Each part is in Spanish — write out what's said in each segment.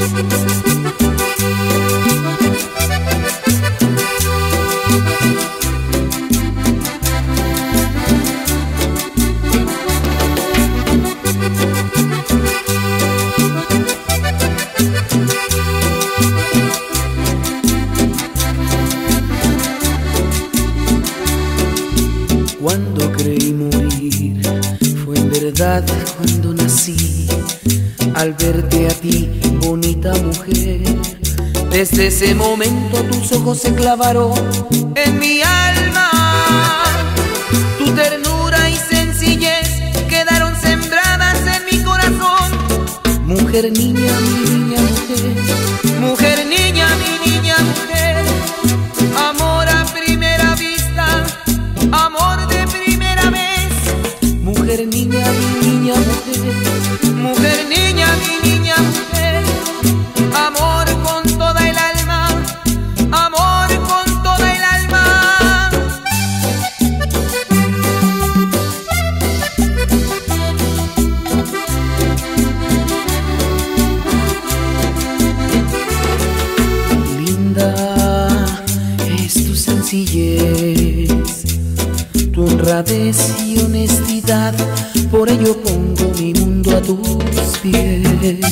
Cuando creí morir, fue en verdad cuando nací. Al verte a ti, bonita mujer, desde ese momento tus ojos se clavaron en mi alma. Tu ternura y sencillez quedaron sembradas en mi corazón. Mujer, niña, mi niña, mujer. Mujer, niña, mi niña, mujer. Amor a primera vista, amor de primera vez. Mujer, niña, mi niña, mujer. Mujer, niña, mi niña, mujer. Amor con toda el alma, amor con toda el alma. Linda es tu sencillez, tu honradez y honestidad, por ello pongo mi mundo a tus pies.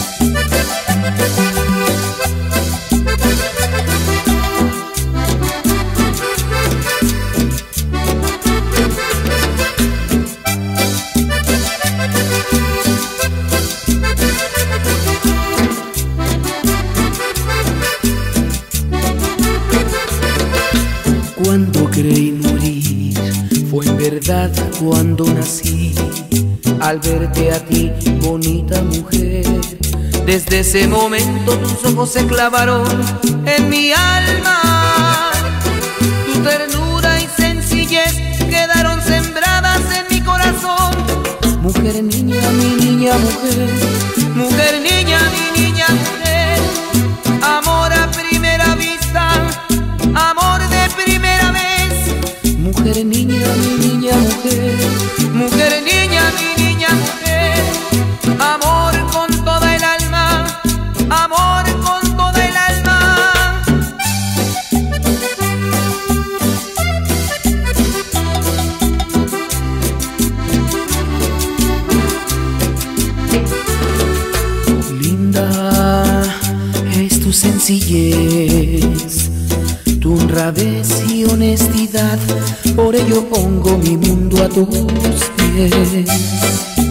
Cuando creí morir, fue en verdad cuando nací. Al verte a ti, bonita mujer, desde ese momento tus ojos se clavaron en mi alma. Tu ternura y sencillez quedaron sembradas en mi corazón. Mujer, niña, mi niña, mujer. Mujer, niña, mi niña, mujer. Amor a primera vista, amor de primera vez. Mujer, niña, mi niña, mujer. Mujer, niña, mi niña, mujer. Amor con toda el alma, amor con toda el alma. Linda es tu sencillez, tu honradez y honestidad, por ello pongo mi mundo a tus pies.